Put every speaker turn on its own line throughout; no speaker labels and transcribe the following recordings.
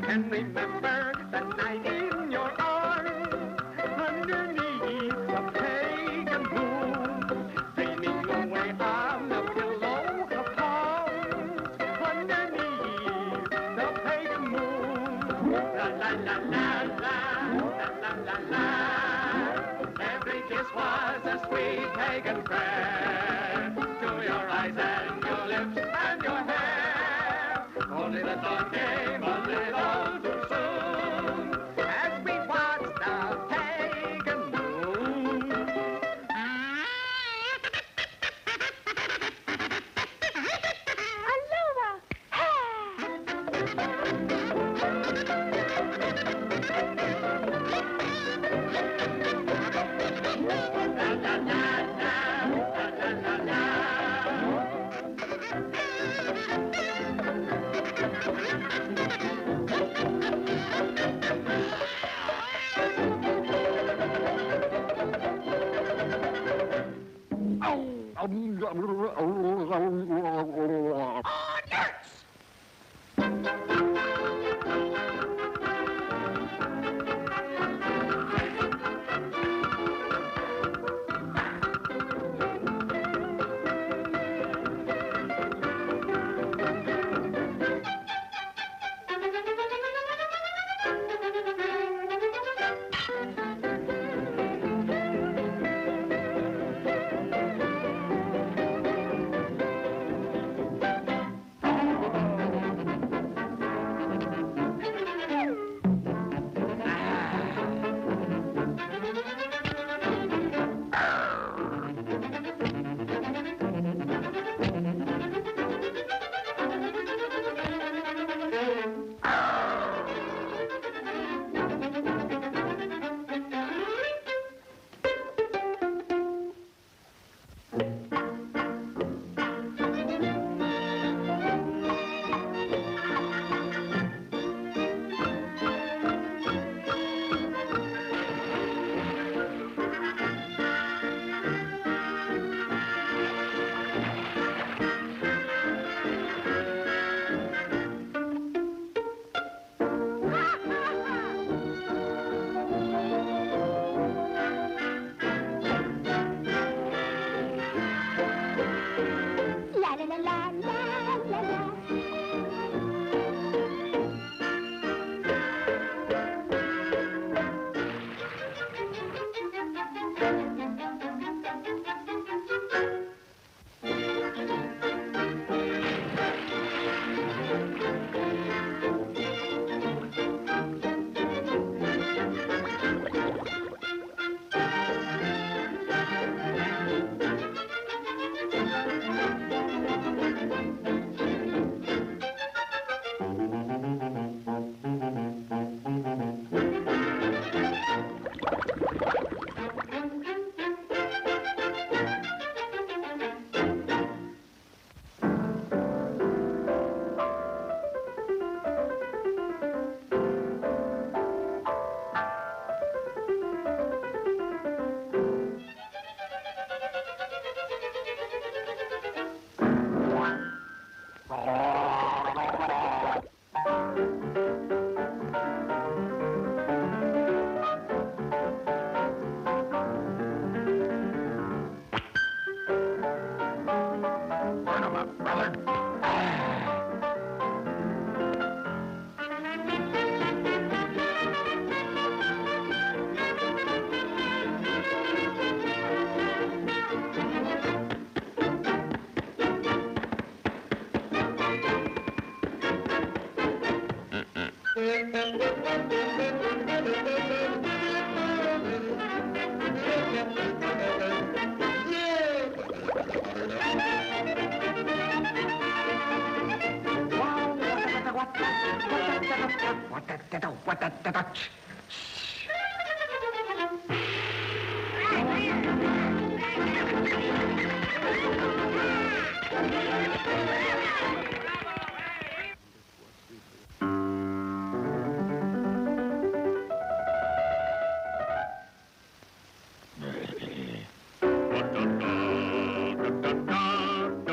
can remember the night in your arms, underneath the pagan moon, dreaming away on the pillow of palms, underneath the pagan moon. La la la la la, la la la la. Every kiss was a sweet pagan prayer to your eyes and your lips and your hair. Only the thought came a little too soon as we watched the pagan moon.
Aloha!
La la la la, la la la la.
La la la la la la la.
Burn 'em up, brother.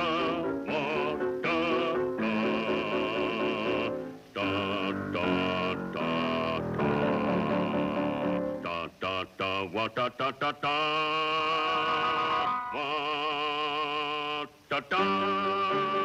Da, da,
wa da da da da, wa da da.